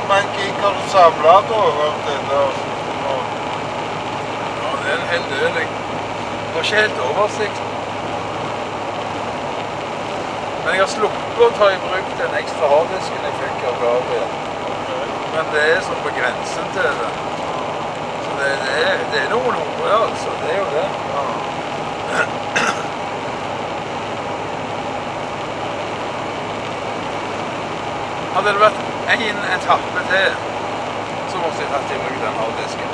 mange gig har du samlet da, hørt det der? Ja, det er en hel del. Jeg har ikke helt oversikt. Men jeg har sluppet å ta i bruk den ekstra harddisken jeg fikk av Gabriel. Men det er sånn på grensen til det. Så det er noen ord, altså. Det er jo det. Hadde det vært en etappe til, så måtte jeg tatt i bruk den harddisken.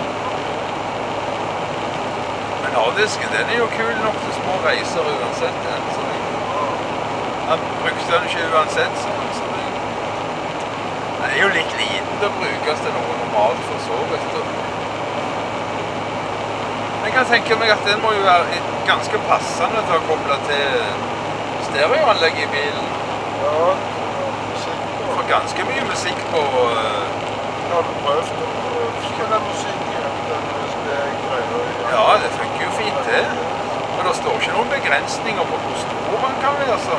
Men harddisken, den er jo kul nok til små reiser uansett. Han brukte den ikke uansett. Den er jo litt liten til å brukes til noe normalt for så vidt. Jeg kan tenke meg at den må jo være ganske passende til å koble til stereoanlegg i bilen. Ja, musikk på. For ganske mye musikk på... Har du prøvd å spille musikk i den greia? Ja, det funker jo fint det. Men det står ikke noen begrensninger på hvor stor man kan være, så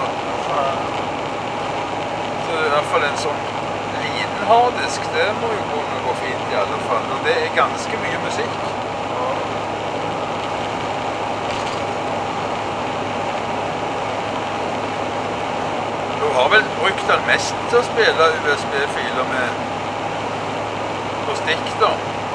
det er i hvert fall en sånn liten harddisk, det må jo kunne gå fint i alle fall. Og det er ganske mye musikk. Du har vel brukt den mest til å spille USB-filer med på stikk da.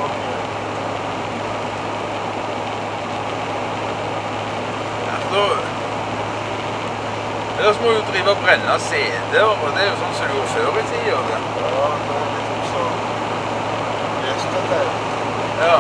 Ellers må du drive og brenne CD-er, og det er jo sånn som du gjorde før i tiden. Ja, det er litt sånn yesterday. Ja.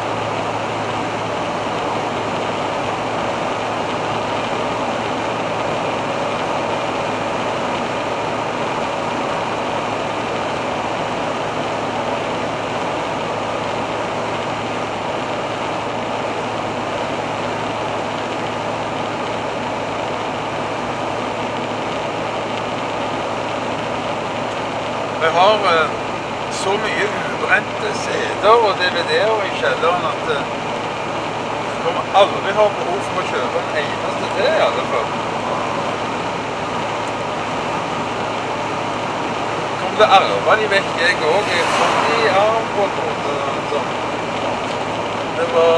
Vi har så mye ubrente CD-er og DVD-er i kjelleren at vi kommer aldri ha behov for å kjøpe en eneste til i alle fall. Kommer til å arve de vekk, jeg også. Jeg får de arv på en måte. Det var...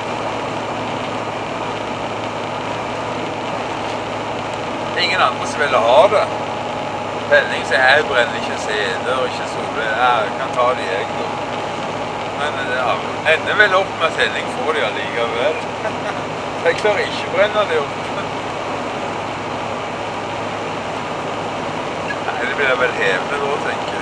ingen andre som ville ha det. Penning sier jeg brenner ikke CD-er og ikke solveig. Jeg kan ta de jeg da. Men det ender vel opp med at Henning får de allikevel. Jeg klarer ikke å brenne det opp. Nei, det blir vel hevende da, tenker jeg.